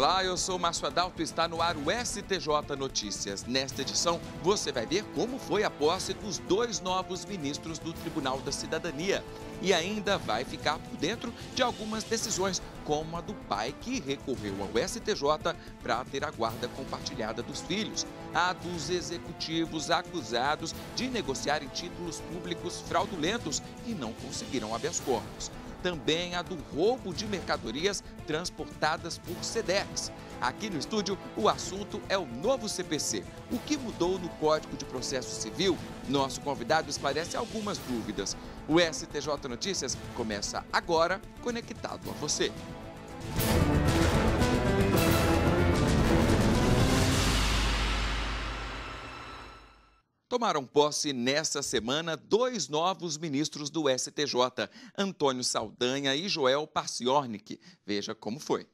Olá, eu sou o Márcio Adalto e está no ar o STJ Notícias. Nesta edição, você vai ver como foi a posse dos 2 novos ministros do Tribunal da Cidadania. E ainda vai ficar por dentro de algumas decisões, como a do pai que recorreu ao STJ para ter a guarda compartilhada dos filhos, a dos executivos acusados de negociarem títulos públicos fraudulentos e não conseguiram habeas corpus. Também a do roubo de mercadorias transportadas por Sedex. Aqui no estúdio, o assunto é o novo CPC. O que mudou no Código de Processo Civil? Nosso convidado esclarece algumas dúvidas. O STJ Notícias começa agora, conectado a você. Tomaram posse nesta semana 2 novos ministros do STJ, Antônio Saldanha e Joel Parciornik. Veja como foi.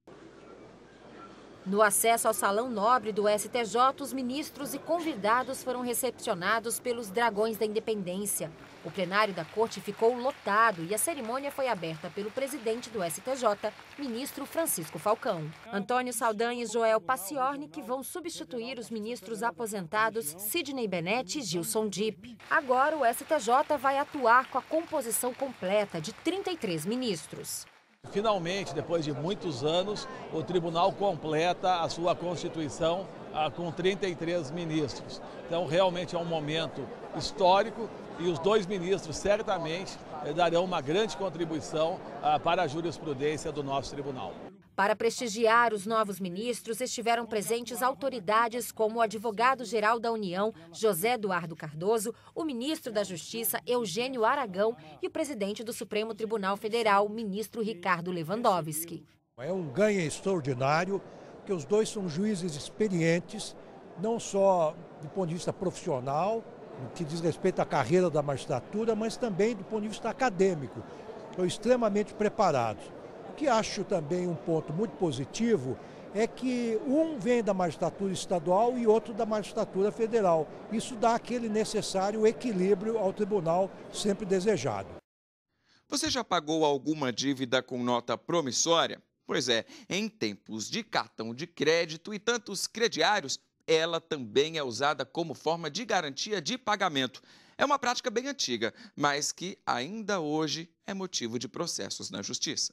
No acesso ao Salão Nobre do STJ, os ministros e convidados foram recepcionados pelos Dragões da Independência. O plenário da Corte ficou lotado e a cerimônia foi aberta pelo presidente do STJ, ministro Francisco Falcão. Antônio Saldanha e Joel Parciornik vão substituir os ministros aposentados Sidney Bennett e Gilson Dipp. Agora o STJ vai atuar com a composição completa de 33 ministros. Finalmente, depois de muitos anos, o tribunal completa a sua constituição com 33 ministros. Então, realmente é um momento histórico e os 2 ministros certamente darão uma grande contribuição para a jurisprudência do nosso tribunal. Para prestigiar os novos ministros, estiveram presentes autoridades como o advogado-geral da União, José Eduardo Cardoso, o ministro da Justiça, Eugênio Aragão, e o presidente do Supremo Tribunal Federal, ministro Ricardo Lewandowski. É um ganho extraordinário, porque os 2 são juízes experientes, não só do ponto de vista profissional, no que diz respeito à carreira da magistratura, mas também do ponto de vista acadêmico. Estão extremamente preparados. O que acho também um ponto muito positivo é que um vem da magistratura estadual e outro da magistratura federal. Isso dá aquele necessário equilíbrio ao tribunal sempre desejado. Você já pagou alguma dívida com nota promissória? Pois é, em tempos de cartão de crédito e tantos crediários, ela também é usada como forma de garantia de pagamento. É uma prática bem antiga, mas que ainda hoje é motivo de processos na justiça.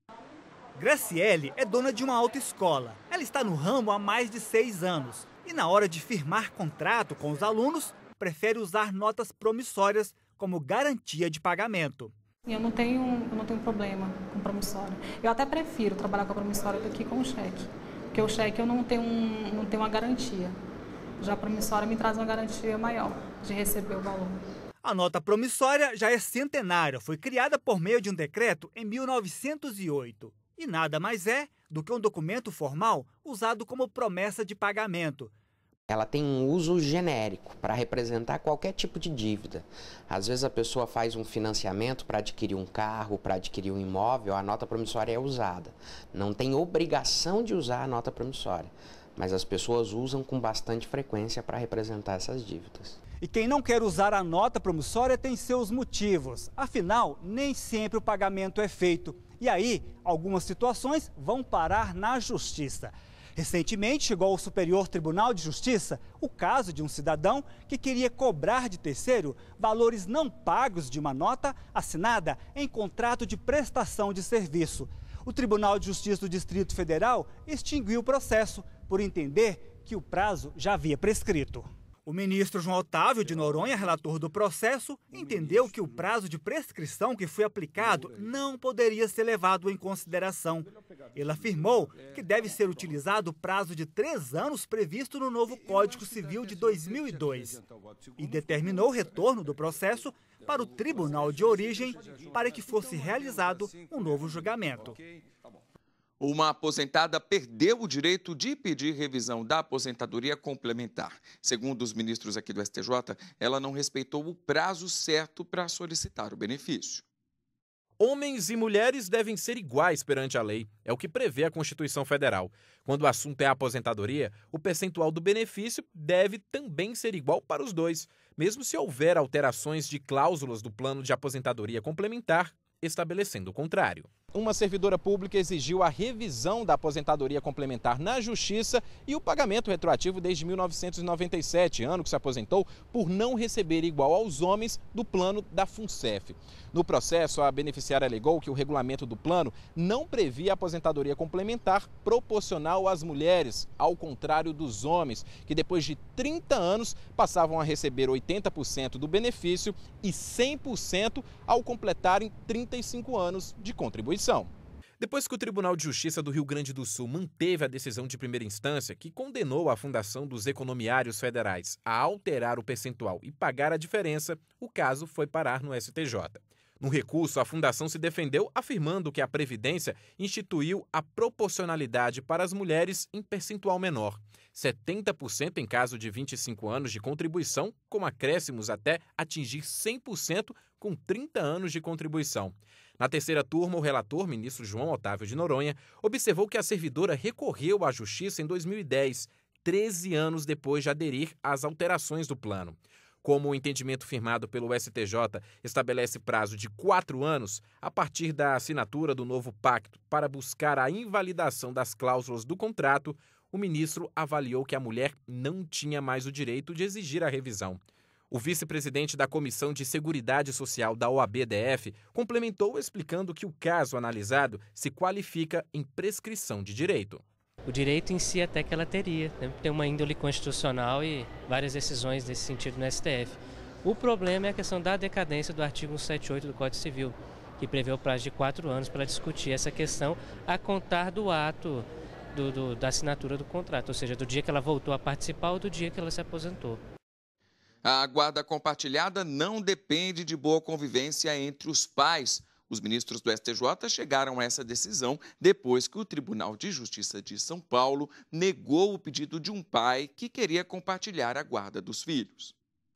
Graciele é dona de uma autoescola. Ela está no ramo há mais de 6 anos e na hora de firmar contrato com os alunos, prefere usar notas promissórias como garantia de pagamento. Eu não tenho problema com promissória. Eu até prefiro trabalhar com a promissória do que com o cheque, porque o cheque eu não tenho uma garantia. Já a promissória me traz uma garantia maior de receber o valor. A nota promissória já é centenária, foi criada por meio de um decreto em 1908. E nada mais é do que um documento formal usado como promessa de pagamento. Ela tem um uso genérico para representar qualquer tipo de dívida. Às vezes a pessoa faz um financiamento para adquirir um carro, para adquirir um imóvel, a nota promissória é usada. Não tem obrigação de usar a nota promissória, mas as pessoas usam com bastante frequência para representar essas dívidas. E quem não quer usar a nota promissória tem seus motivos. Afinal, nem sempre o pagamento é feito. E aí, algumas situações vão parar na justiça. Recentemente, chegou ao Superior Tribunal de Justiça o caso de um cidadão que queria cobrar de terceiro valores não pagos de uma nota assinada em contrato de prestação de serviço. O Tribunal de Justiça do Distrito Federal extinguiu o processo por entender que o prazo já havia prescrito. O ministro João Otávio de Noronha, relator do processo, entendeu que o prazo de prescrição que foi aplicado não poderia ser levado em consideração. Ele afirmou que deve ser utilizado o prazo de 3 anos previsto no novo Código Civil de 2002 e determinou o retorno do processo para o tribunal de origem para que fosse realizado um novo julgamento. Uma aposentada perdeu o direito de pedir revisão da aposentadoria complementar. Segundo os ministros aqui do STJ, ela não respeitou o prazo certo para solicitar o benefício. Homens e mulheres devem ser iguais perante a lei, é o que prevê a Constituição Federal. Quando o assunto é a aposentadoria, o percentual do benefício deve também ser igual para os dois, mesmo se houver alterações de cláusulas do plano de aposentadoria complementar estabelecendo o contrário. Uma servidora pública exigiu a revisão da aposentadoria complementar na Justiça e o pagamento retroativo desde 1997, ano que se aposentou, por não receber igual aos homens do plano da FUNCEF. No processo, a beneficiária alegou que o regulamento do plano não previa aposentadoria complementar proporcional às mulheres, ao contrário dos homens, que depois de 30 anos passavam a receber 80% do benefício e 100% ao completarem 35 anos de contribuição. Depois que o Tribunal de Justiça do Rio Grande do Sul manteve a decisão de primeira instância que condenou a Fundação dos Economiários Federais a alterar o percentual e pagar a diferença, o caso foi parar no STJ. No recurso, a Fundação se defendeu afirmando que a Previdência instituiu a proporcionalidade para as mulheres em percentual menor, 70% em caso de 25 anos de contribuição, com acréscimos até atingir 100% com 30 anos de contribuição. Na terceira turma, o relator, ministro João Otávio de Noronha, observou que a servidora recorreu à Justiça em 2010, 13 anos depois de aderir às alterações do plano. Como o entendimento firmado pelo STJ estabelece prazo de 4 anos a partir da assinatura do novo pacto para buscar a invalidação das cláusulas do contrato, o ministro avaliou que a mulher não tinha mais o direito de exigir a revisão. O vice-presidente da Comissão de Seguridade Social da OAB-DF complementou explicando que o caso analisado se qualifica em prescrição de direito. O direito em si até que ela teria, né? Tem uma índole constitucional e várias decisões nesse sentido no STF. O problema é a questão da decadência do artigo 178 do Código Civil, que prevê o prazo de 4 anos para discutir essa questão a contar do ato da assinatura do contrato, ou seja, do dia que ela voltou a participar ou do dia que ela se aposentou. A guarda compartilhada não depende de boa convivência entre os pais. Os ministros do STJ chegaram a essa decisão depois que o Tribunal de Justiça de São Paulo negou o pedido de um pai que queria compartilhar a guarda dos filhos.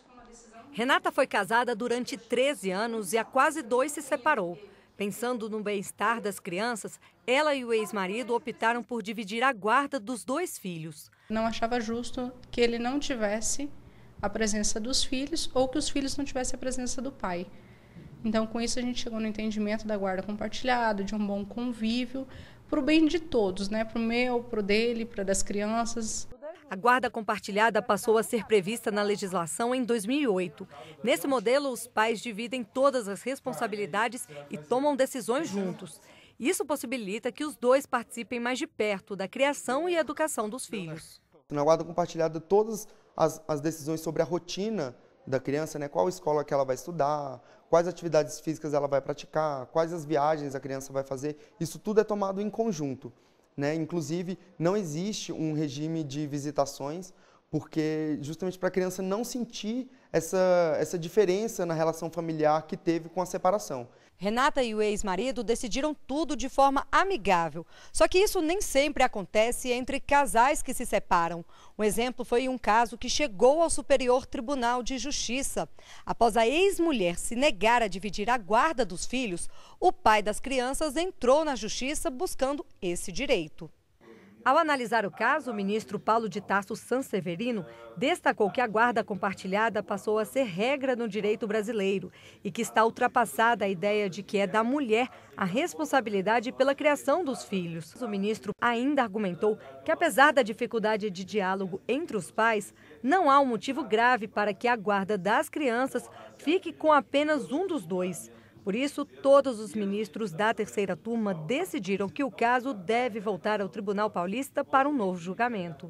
Renata foi casada durante 13 anos e há quase 2 se separou. Pensando no bem-estar das crianças, ela e o ex-marido optaram por dividir a guarda dos 2 filhos. Não achava justo que ele não tivesse a presença dos filhos ou que os filhos não tivessem a presença do pai. Então, com isso, a gente chegou no entendimento da guarda compartilhada, de um bom convívio, para o bem de todos, né? Para o meu, para o dele, para das crianças. A guarda compartilhada passou a ser prevista na legislação em 2008. Nesse modelo, os pais dividem todas as responsabilidades e tomam decisões juntos. Isso possibilita que os 2 participem mais de perto da criação e educação dos filhos. Na guarda compartilhada, todas as decisões sobre a rotina da criança, né? Qual escola que ela vai estudar, quais atividades físicas ela vai praticar, quais as viagens a criança vai fazer, isso tudo é tomado em conjunto, né? Inclusive, não existe um regime de visitações, porque justamente para a criança não sentir essa diferença na relação familiar que teve com a separação. Renata e o ex-marido decidiram tudo de forma amigável. Só que isso nem sempre acontece entre casais que se separam. Um exemplo foi um caso que chegou ao Superior Tribunal de Justiça. Após a ex-mulher se negar a dividir a guarda dos filhos, o pai das crianças entrou na Justiça buscando esse direito. Ao analisar o caso, o ministro Paulo de Tarso Sanseverino destacou que a guarda compartilhada passou a ser regra no direito brasileiro e que está ultrapassada a ideia de que é da mulher a responsabilidade pela criação dos filhos. O ministro ainda argumentou que, apesar da dificuldade de diálogo entre os pais, não há um motivo grave para que a guarda das crianças fique com apenas um dos 2. Por isso, todos os ministros da terceira turma decidiram que o caso deve voltar ao Tribunal Paulista para um novo julgamento.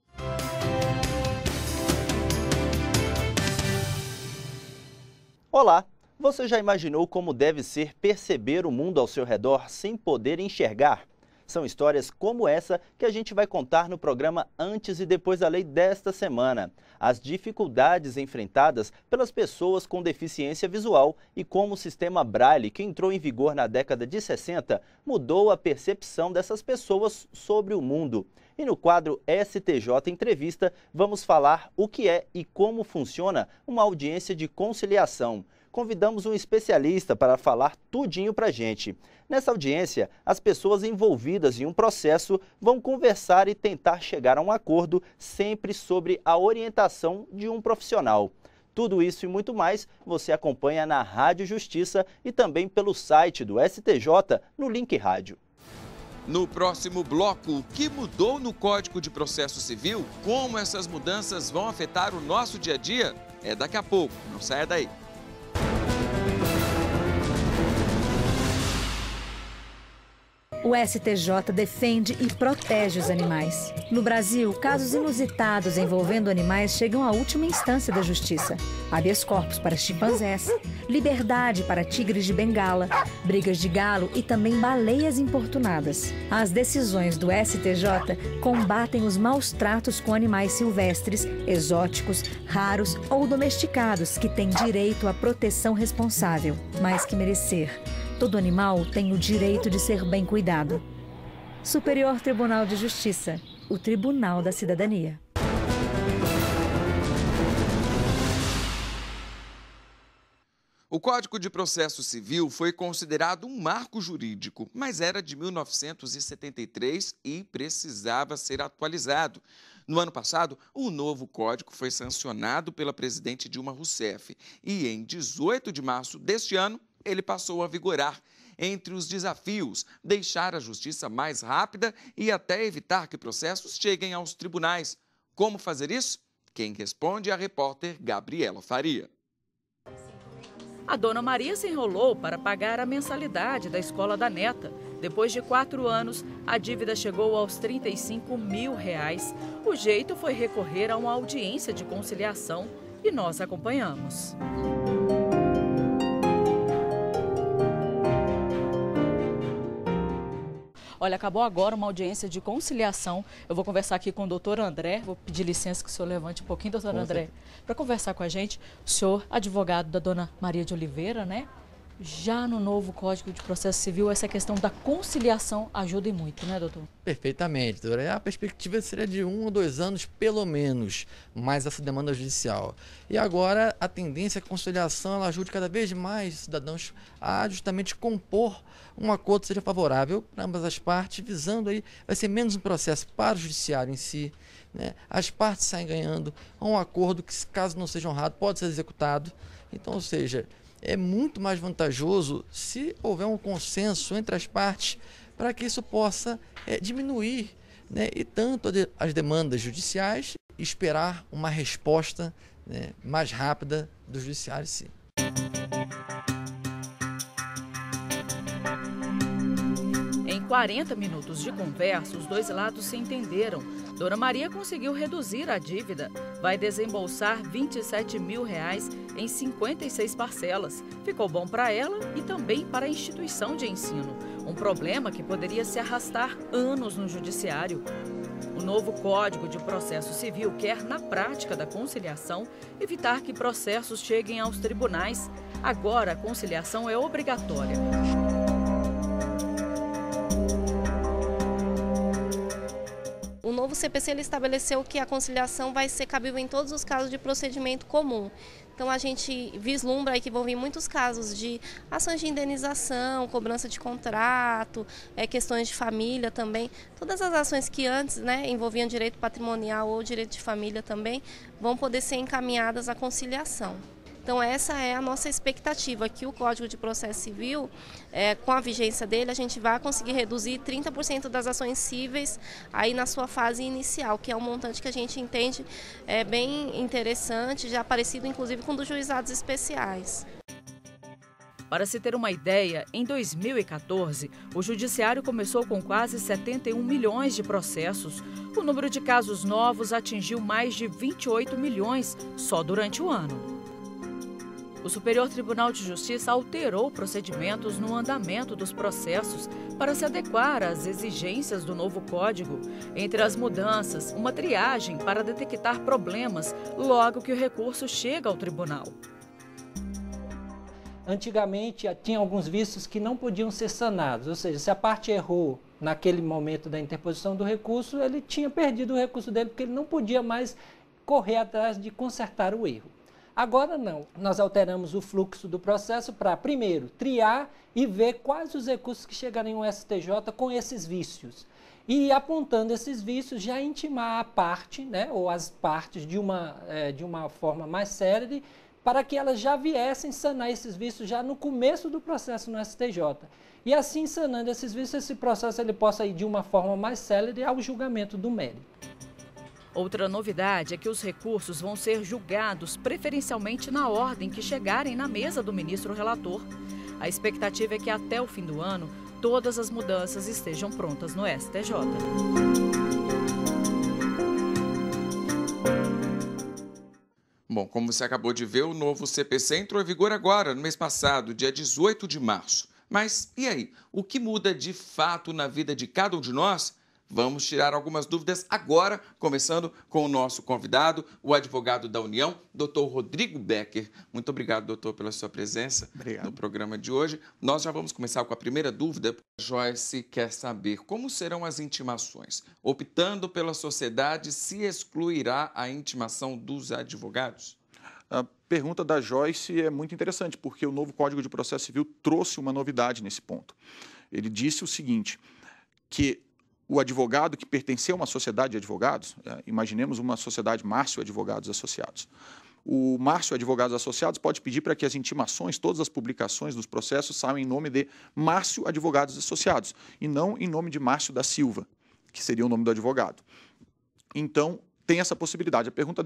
Olá! Você já imaginou como deve ser perceber o mundo ao seu redor sem poder enxergar? São histórias como essa que a gente vai contar no programa Antes e Depois da Lei desta semana. As dificuldades enfrentadas pelas pessoas com deficiência visual e como o sistema Braille, que entrou em vigor na década de 60, mudou a percepção dessas pessoas sobre o mundo. E no quadro STJ Entrevista, vamos falar o que é e como funciona uma audiência de conciliação. Convidamos um especialista para falar tudinho pra gente. Nessa audiência, as pessoas envolvidas em um processo vão conversar e tentar chegar a um acordo sempre sobre a orientação de um profissional. Tudo isso e muito mais você acompanha na Rádio Justiça e também pelo site do STJ no Link Rádio. No próximo bloco, o que mudou no Código de Processo Civil? Como essas mudanças vão afetar o nosso dia a dia? É daqui a pouco, não saia daí. O STJ defende e protege os animais. No Brasil, casos inusitados envolvendo animais chegam à última instância da justiça. Habeas corpus para chimpanzés, liberdade para tigres de Bengala, brigas de galo e também baleias importunadas. As decisões do STJ combatem os maus tratos com animais silvestres, exóticos, raros ou domesticados que têm direito à proteção responsável. Mais que merecer. Todo animal tem o direito de ser bem cuidado. Superior Tribunal de Justiça, o Tribunal da Cidadania. O Código de Processo Civil foi considerado um marco jurídico, mas era de 1973 e precisava ser atualizado. No ano passado, o novo código foi sancionado pela presidente Dilma Rousseff e, em 18 de março deste ano, ele passou a vigorar. Entre os desafios, deixar a justiça mais rápida e até evitar que processos cheguem aos tribunais. Como fazer isso? Quem responde é a repórter Gabriela Faria. A dona Maria se enrolou para pagar a mensalidade da escola da neta. Depois de 4 anos, a dívida chegou aos R$35 mil. O jeito foi recorrer a uma audiência de conciliação e nós acompanhamos. Olha, acabou agora uma audiência de conciliação. Eu vou conversar aqui com o doutor André. Vou pedir licença que o senhor levante um pouquinho, doutor André, para conversar com a gente. O senhor, advogado da dona Maria de Oliveira, né? Já no novo Código de Processo Civil, essa questão da conciliação ajuda muito, né, doutor? Perfeitamente, doutora. A perspectiva seria de 1 ou 2 anos, pelo menos, mais essa demanda judicial. E agora, a tendência é que a conciliação ela ajude cada vez mais os cidadãos a justamente compor um acordo que seja favorável para ambas as partes, visando aí, vai ser menos um processo para o judiciário em si, né? As partes saem ganhando, um acordo que, caso não seja honrado, pode ser executado. Então, ou seja, é muito mais vantajoso se houver um consenso entre as partes para que isso possa diminuir, né, e tanto as demandas judiciais e esperar uma resposta, né, mais rápida do judiciário em si. Em 40 minutos de conversa, os dois lados se entenderam. Dona Maria conseguiu reduzir a dívida. Vai desembolsar R$27 mil em 56 parcelas. Ficou bom para ela e também para a instituição de ensino. Um problema que poderia se arrastar anos no judiciário. O novo Código de Processo Civil quer, na prática da conciliação, evitar que processos cheguem aos tribunais. Agora, a conciliação é obrigatória. O novo CPC ele estabeleceu que a conciliação vai ser cabível em todos os casos de procedimento comum. Então a gente vislumbra aí que vão vir muitos casos de ações de indenização, cobrança de contrato, questões de família também. Todas as ações que antes, né, envolviam direito patrimonial ou direito de família também vão poder ser encaminhadas à conciliação. Então essa é a nossa expectativa, que o Código de Processo Civil, com a vigência dele, a gente vai conseguir reduzir 30% das ações cíveis aí na sua fase inicial, que é um montante que a gente entende bem interessante, já parecido inclusive com dos juizados especiais. Para se ter uma ideia, em 2014, o Judiciário começou com quase 71 milhões de processos. O número de casos novos atingiu mais de 28 milhões só durante o ano. O Superior Tribunal de Justiça alterou procedimentos no andamento dos processos para se adequar às exigências do novo Código. Entre as mudanças, uma triagem para detectar problemas logo que o recurso chega ao tribunal. Antigamente, tinha alguns vícios que não podiam ser sanados, ou seja, se a parte errou naquele momento da interposição do recurso, ele tinha perdido o recurso dele porque ele não podia mais correr atrás de consertar o erro. Agora não, nós alteramos o fluxo do processo para, primeiro, triar e ver quais os recursos que chegariam ao STJ com esses vícios. e apontando esses vícios já intimar a parte, né, ou as partes de uma forma mais célere, para que elas já viessem sanar esses vícios já no começo do processo no STJ. E assim, sanando esses vícios, esse processo ele possa ir de uma forma mais célere ao julgamento do mérito. Outra novidade é que os recursos vão ser julgados preferencialmente na ordem que chegarem na mesa do ministro relator. A expectativa é que até o fim do ano, todas as mudanças estejam prontas no STJ. Bom, como você acabou de ver, o novo CPC entrou em vigor agora, no mês passado, dia 18 de março. Mas e aí? O que muda de fato na vida de cada um de nós? Vamos tirar algumas dúvidas agora, começando com o nosso convidado, o advogado da União, Dr. Rodrigo Becker. Muito obrigado, doutor, pela sua presença no programa de hoje. Nós já vamos começar com a primeira dúvida. Joyce quer saber como serão as intimações. Optando pela sociedade, se excluirá a intimação dos advogados? A pergunta da Joyce é muito interessante, porque o novo Código de Processo Civil trouxe uma novidade nesse ponto. Ele disse o seguinte, que o advogado que pertencia a uma sociedade de advogados, imaginemos uma sociedade Márcio Advogados Associados. O Márcio Advogados Associados pode pedir para que as intimações, todas as publicações dos processos saiam em nome de Márcio Advogados Associados e não em nome de Márcio da Silva, que seria o nome do advogado. Então, tem essa possibilidade. A pergunta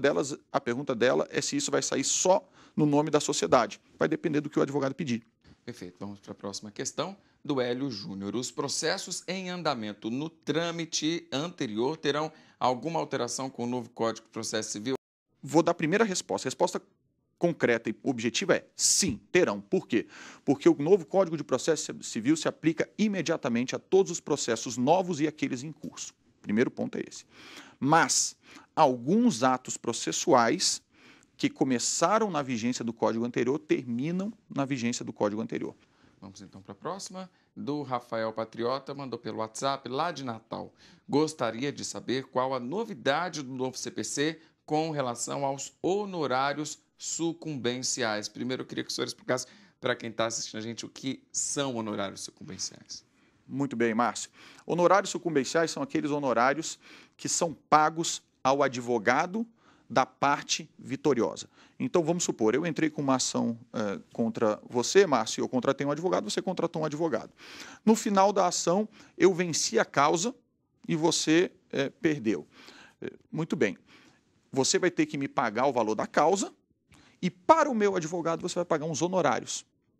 dela é se isso vai sair só no nome da sociedade. Vai depender do que o advogado pedir. Perfeito. Vamos para a próxima questão do Hélio Júnior. Os processos em andamento no trâmite anterior terão alguma alteração com o novo Código de Processo Civil? Vou dar a primeira resposta. A resposta concreta e objetiva é sim, terão. Por quê? Porque o novo Código de Processo Civil se aplica imediatamente a todos os processos novos e aqueles em curso. Primeiro ponto é esse. Mas alguns atos processuais que começaram na vigência do Código anterior terminam na vigência do Código anterior. Vamos então para a próxima, do Rafael Patriota, mandou pelo WhatsApp, lá de Natal. Gostaria de saber qual a novidade do novo CPC com relação aos honorários sucumbenciais. Primeiro, eu queria que o senhor explicasse para quem está assistindo a gente o que são honorários sucumbenciais. Muito bem, Márcio. Honorários sucumbenciais são aqueles honorários que são pagos ao advogado da parte vitoriosa. Então, vamos supor, eu entrei com uma ação contra você, Márcio, eu contratei um advogado, você contratou um advogado. No final da ação, eu venci a causa e você perdeu. Muito bem. Você vai ter que me pagar o valor da causa e, para o meu advogado, você vai pagar uns honorários.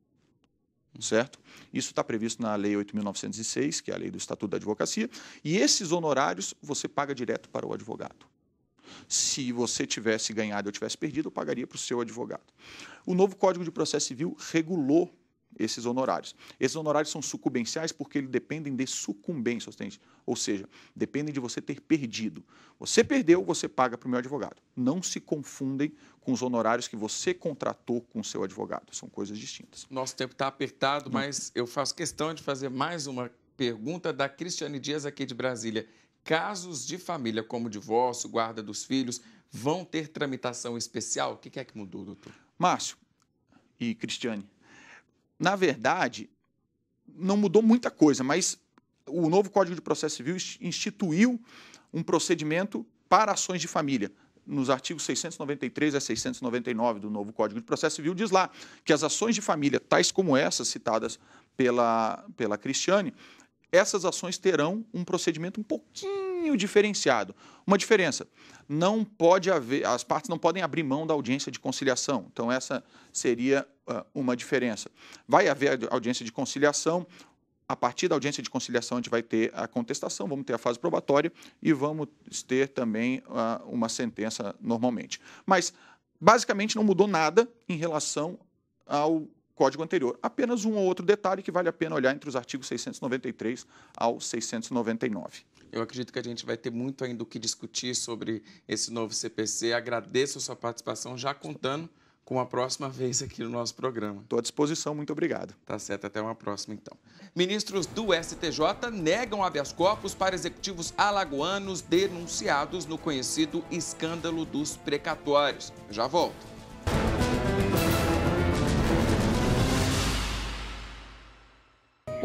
Certo? Isso está previsto na Lei 8.906, que é a lei do Estatuto da Advocacia, e esses honorários você paga direto para o advogado. Se você tivesse ganhado ou tivesse perdido, eu pagaria para o seu advogado. O novo Código de Processo Civil regulou esses honorários. Esses honorários são sucumbenciais porque eles dependem de sucumbência, ou seja, dependem de você ter perdido. Você perdeu, você paga para o meu advogado. Não se confundem com os honorários que você contratou com o seu advogado. São coisas distintas. Nosso tempo está apertado, mas eu faço questão de fazer mais uma pergunta da Cristiane Dias, aqui de Brasília. Casos de família, como divórcio, guarda dos filhos, vão ter tramitação especial? O que é que mudou, doutor? Márcio e Cristiane, na verdade, não mudou muita coisa, mas o novo Código de Processo Civil instituiu um procedimento para ações de família. Nos artigos 693 a 699 do novo Código de Processo Civil, diz lá que as ações de família, tais como essas citadas pela Cristiane, essas ações terão um procedimento um pouquinho diferenciado. Uma diferença, não pode haver, as partes não podem abrir mão da audiência de conciliação. Então, essa seria uma diferença. Vai haver audiência de conciliação, a partir da audiência de conciliação a gente vai ter a contestação, vamos ter a fase probatória e vamos ter também uma sentença normalmente. Mas, basicamente, não mudou nada em relação ao Código anterior. Apenas um ou outro detalhe que vale a pena olhar entre os artigos 693 ao 699. Eu acredito que a gente vai ter muito ainda o que discutir sobre esse novo CPC. Agradeço a sua participação, já contando com a próxima vez aqui no nosso programa. Estou à disposição, muito obrigado. Tá certo, até uma próxima então. Ministros do STJ negam habeas corpus para executivos alagoanos denunciados no conhecido escândalo dos precatórios. Já volto.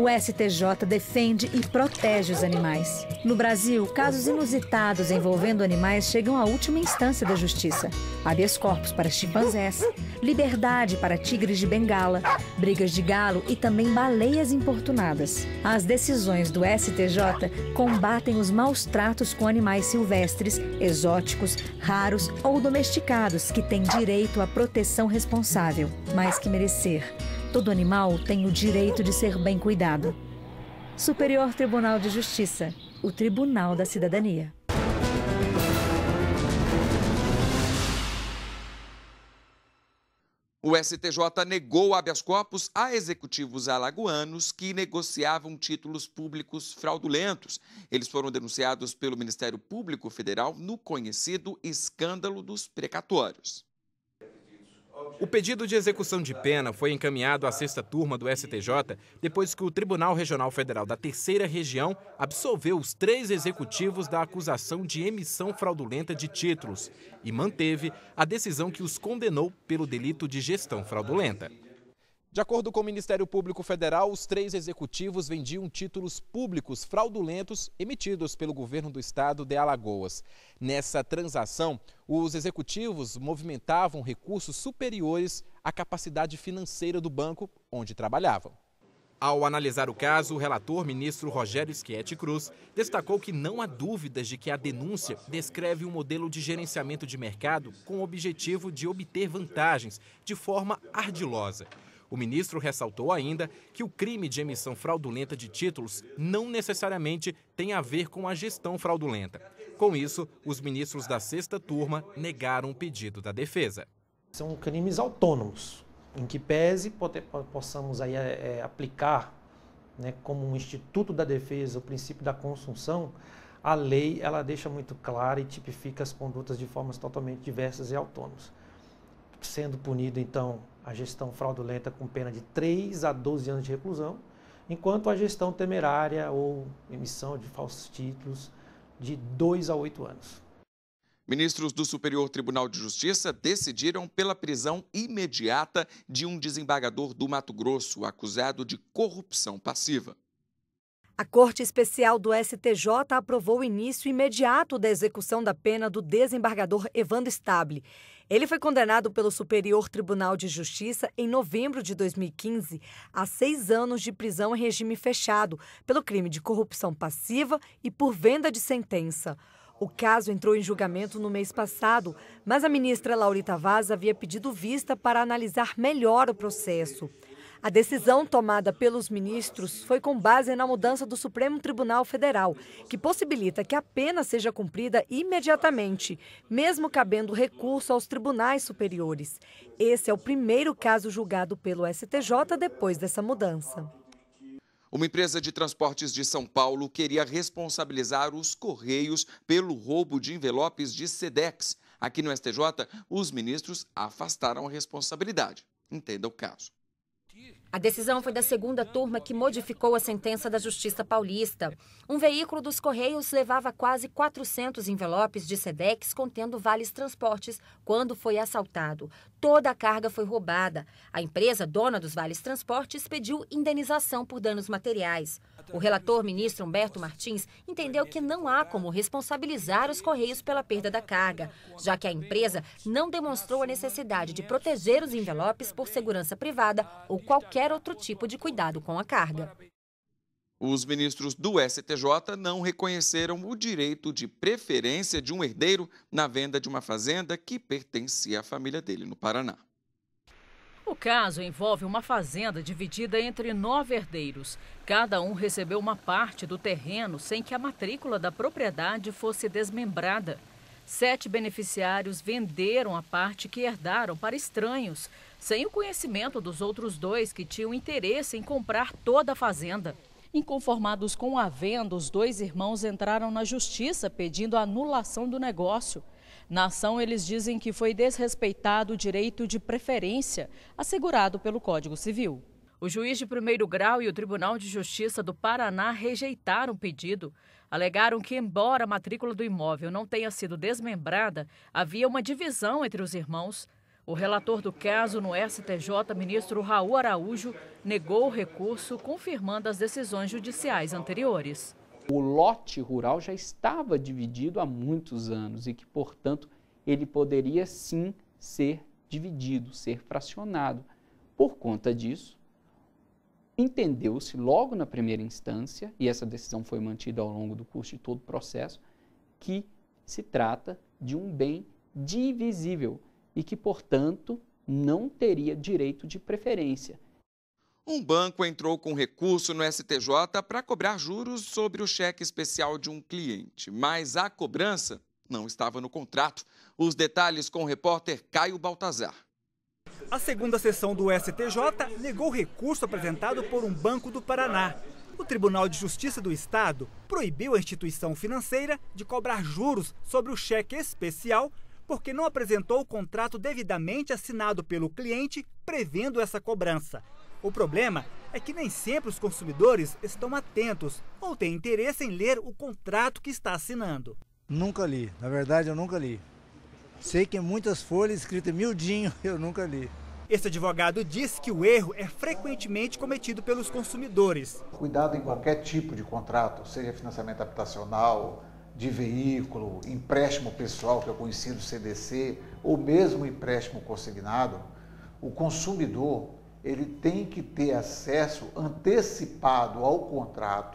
O STJ defende e protege os animais. No Brasil, casos inusitados envolvendo animais chegam à última instância da justiça. Habeas corpus para chimpanzés, liberdade para tigres de Bengala, brigas de galo e também baleias importunadas. As decisões do STJ combatem os maus tratos com animais silvestres, exóticos, raros ou domesticados que têm direito à proteção responsável, mais que merecer. Todo animal tem o direito de ser bem cuidado. Superior Tribunal de Justiça, o Tribunal da Cidadania. O STJ negou habeas corpus a executivos alagoanos que negociavam títulos públicos fraudulentos. Eles foram denunciados pelo Ministério Público Federal no conhecido escândalo dos precatórios. O pedido de execução de pena foi encaminhado à 6ª turma do STJ depois que o Tribunal Regional Federal da 3ª Região absolveu os 3 executivos da acusação de emissão fraudulenta de títulos e manteve a decisão que os condenou pelo delito de gestão fraudulenta. De acordo com o Ministério Público Federal, os 3 executivos vendiam títulos públicos fraudulentos emitidos pelo governo do estado de Alagoas. Nessa transação, os executivos movimentavam recursos superiores à capacidade financeira do banco onde trabalhavam. Ao analisar o caso, o relator, ministro Rogério Schietti Cruz, destacou que não há dúvidas de que a denúncia descreve um modelo de gerenciamento de mercado com o objetivo de obter vantagens de forma ardilosa. O ministro ressaltou ainda que o crime de emissão fraudulenta de títulos não necessariamente tem a ver com a gestão fraudulenta. Com isso, os ministros da 6ª turma negaram o pedido da defesa. São crimes autônomos, em que pese possamos aí, aplicar, né, como um instituto da defesa o princípio da consunção, a lei ela deixa muito clara e tipifica as condutas de formas totalmente diversas e autônomas. Sendo punido, então, a gestão fraudulenta com pena de 3 a 12 anos de reclusão, enquanto a gestão temerária ou emissão de falsos títulos de 2 a 8 anos. Ministros do Superior Tribunal de Justiça decidiram pela prisão imediata de um desembargador do Mato Grosso acusado de corrupção passiva. A Corte Especial do STJ aprovou o início imediato da execução da pena do desembargador Evandro Stable. Ele foi condenado pelo Superior Tribunal de Justiça em novembro de 2015 a 6 anos de prisão em regime fechado pelo crime de corrupção passiva e por venda de sentença. O caso entrou em julgamento no mês passado, mas a ministra Laurita Vaz havia pedido vista para analisar melhor o processo. A decisão tomada pelos ministros foi com base na mudança do Supremo Tribunal Federal, que possibilita que a pena seja cumprida imediatamente, mesmo cabendo recurso aos tribunais superiores. Esse é o primeiro caso julgado pelo STJ depois dessa mudança. Uma empresa de transportes de São Paulo queria responsabilizar os Correios pelo roubo de envelopes de Sedex. Aqui no STJ, os ministros afastaram a responsabilidade. Entenda o caso. A decisão foi da 2ª turma que modificou a sentença da Justiça Paulista. Um veículo dos Correios levava quase 400 envelopes de Sedex contendo vales transportes quando foi assaltado. Toda a carga foi roubada. A empresa, dona dos vales transportes, pediu indenização por danos materiais. O relator, ministro Humberto Martins, entendeu que não há como responsabilizar os Correios pela perda da carga, já que a empresa não demonstrou a necessidade de proteger os envelopes por segurança privada ou qualquer outro tipo de cuidado com a carga. Os ministros do STJ não reconheceram o direito de preferência de um herdeiro na venda de uma fazenda que pertencia à família dele no Paraná. O caso envolve uma fazenda dividida entre 9 herdeiros. Cada um recebeu uma parte do terreno sem que a matrícula da propriedade fosse desmembrada. 7 beneficiários venderam a parte que herdaram para estranhos, sem o conhecimento dos outros 2 que tinham interesse em comprar toda a fazenda. Inconformados com a venda, os 2 irmãos entraram na justiça pedindo a anulação do negócio. Na ação, eles dizem que foi desrespeitado o direito de preferência assegurado pelo Código Civil. O juiz de primeiro grau e o Tribunal de Justiça do Paraná rejeitaram o pedido. Alegaram que, embora a matrícula do imóvel não tenha sido desmembrada, havia uma divisão entre os irmãos. O relator do caso no STJ, ministro Raul Araújo, negou o recurso, confirmando as decisões judiciais anteriores. O lote rural já estava dividido há muitos anos e que, portanto, ele poderia sim ser dividido, ser fracionado. Por conta disso, entendeu-se logo na primeira instância, e essa decisão foi mantida ao longo do curso de todo o processo, que se trata de um bem divisível e que, portanto, não teria direito de preferência. Um banco entrou com recurso no STJ para cobrar juros sobre o cheque especial de um cliente, mas a cobrança não estava no contrato. Os detalhes com o repórter Caio Baltazar. A segunda sessão do STJ negou o recurso apresentado por um banco do Paraná. O Tribunal de Justiça do Estado proibiu a instituição financeira de cobrar juros sobre o cheque especial porque não apresentou o contrato devidamente assinado pelo cliente prevendo essa cobrança. O problema é que nem sempre os consumidores estão atentos ou têm interesse em ler o contrato que está assinando. Nunca li, na verdade eu nunca li. Sei que em muitas folhas escritas miudinho, eu nunca li. Esse advogado diz que o erro é frequentemente cometido pelos consumidores. Cuidado em qualquer tipo de contrato, seja financiamento habitacional, de veículo, empréstimo pessoal, que é o conhecido CDC, ou mesmo empréstimo consignado, o consumidor ele tem que ter acesso antecipado ao contrato.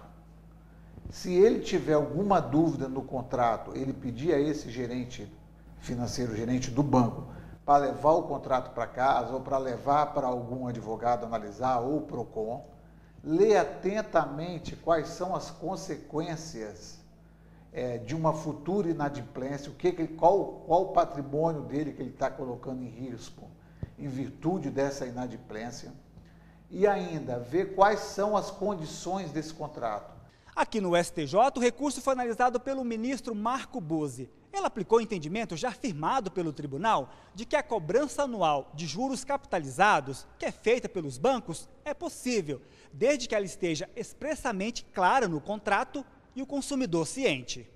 Se ele tiver alguma dúvida no contrato, ele pedir a esse gerente financeiro, gerente do banco, para levar o contrato para casa ou para levar para algum advogado analisar ou PROCON, lê atentamente quais são as consequências de uma futura inadimplência, qual o patrimônio dele que ele está colocando em risco em virtude dessa inadimplência, e ainda ver quais são as condições desse contrato. Aqui no STJ, o recurso foi analisado pelo ministro Marco Buzzi. Ela aplicou o entendimento já firmado pelo tribunal de que a cobrança anual de juros capitalizados, que é feita pelos bancos, é possível, desde que ela esteja expressamente clara no contrato e o consumidor ciente.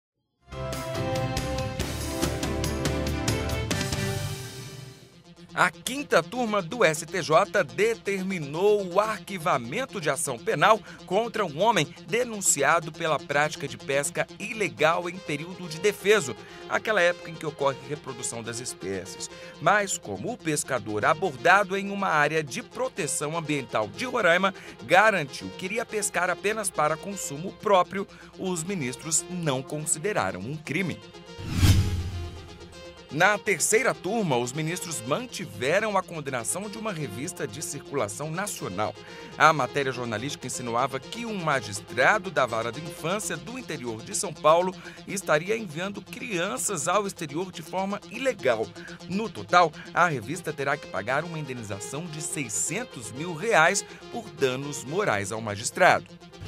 A quinta turma do STJ determinou o arquivamento de ação penal contra um homem denunciado pela prática de pesca ilegal em período de defeso, aquela época em que ocorre reprodução das espécies. Mas como o pescador abordado em uma área de proteção ambiental de Roraima garantiu que iria pescar apenas para consumo próprio, os ministros não consideraram um crime. Na terceira turma, os ministros mantiveram a condenação de uma revista de circulação nacional. A matéria jornalística insinuava que um magistrado da Vara da Infância do interior de São Paulo estaria enviando crianças ao exterior de forma ilegal. No total, a revista terá que pagar uma indenização de R$600 mil por danos morais ao magistrado.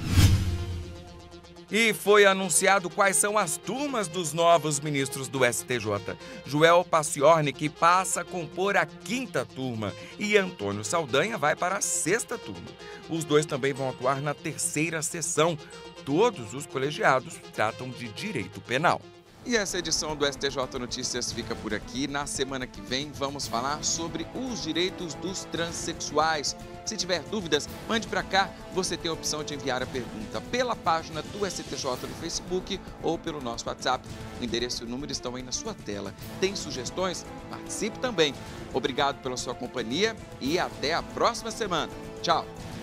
E foi anunciado quais são as turmas dos novos ministros do STJ. Joel Paciornik passa a compor a quinta turma e Antônio Saldanha vai para a sexta turma. Os dois também vão atuar na terceira sessão. Todos os colegiados tratam de direito penal. E essa edição do STJ Notícias fica por aqui. Na semana que vem vamos falar sobre os direitos dos transexuais. Se tiver dúvidas, mande para cá. Você tem a opção de enviar a pergunta pela página do STJ no Facebook ou pelo nosso WhatsApp. O endereço e o número estão aí na sua tela. Tem sugestões? Participe também. Obrigado pela sua companhia e até a próxima semana. Tchau!